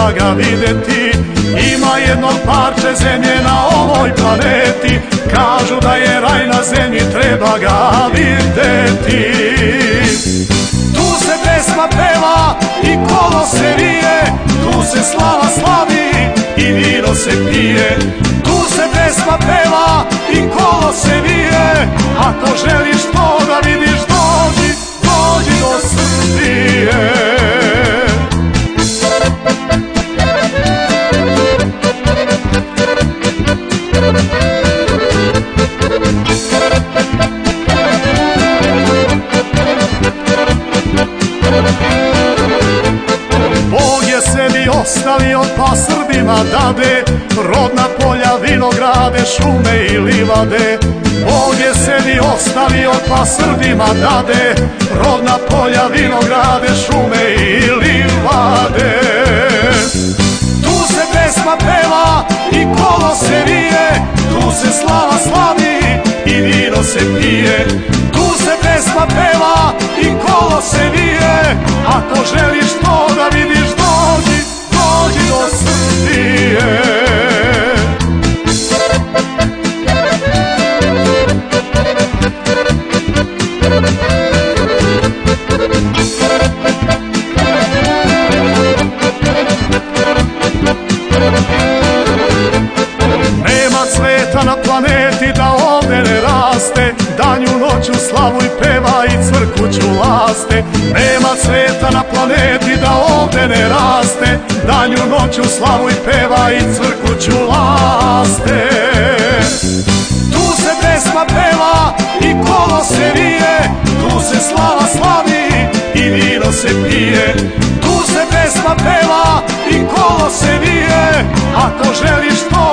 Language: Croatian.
treba ga videti. Ima jedno parče zemlje na ovoj planeti, kažu da je raj na zemlji, treba ga videti. Tu se pesma peva i kolo se vije, tu se slava slavi i vino se pije. Tu se pesma peva i kolo se vije, ako želiš to da vidiš, dođi, dođi do Srbije. Bog je sebi ostavio pa Srbima dade, rodna polja, vinograde, šume i livade. Bog je sebi ostavio pa Srbima dade, rodna polja, vinograde, šume i livade. Tu se pesma peva i kolo se vije, tu se slava slavi i vino se pije. Tu se pesma peva i kolo se vije, ako želiš to da vidiš, dođi, dođi do Srbije. Nema cveta na planeti da ovde ne raste, danju noću slavu i peva i cvrkuću laste. Nema cveta na planeti da ovde ne raste, danju noću slavu i peva i cvrkuću laste. Tu se pesma peva i kolo se vije, tu se slava slavi i vino se pije. Tu se pesma peva i kolo se vije, ako želiš to